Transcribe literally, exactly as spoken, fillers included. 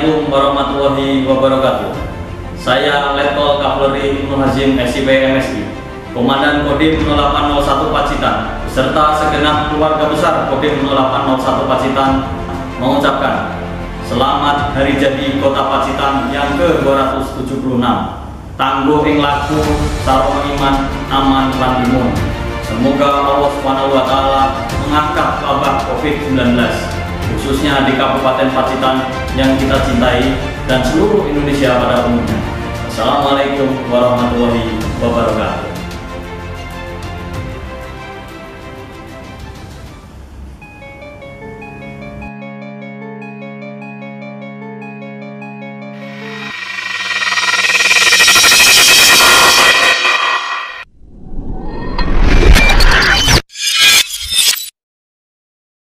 Assalamualaikum warahmatullahi wabarakatuh. Saya Letkol Kavaleri Ibnu Hazim S I P M S I, Komandan Kodim nol delapan nol satu Pacitan, beserta segenap keluarga besar Kodim nol delapan nol satu Pacitan mengucapkan selamat hari jadi Kota Pacitan yang ke dua ratus tujuh puluh enam. Tangguh ing laku sarong iman aman lan imun. Semoga Allah Subhanahu wa taala mengangkat wabah covid sembilan belas khususnya di Kabupaten Pacitan yang kita cintai dan seluruh Indonesia pada umumnya. Assalamualaikum warahmatullahi wabarakatuh.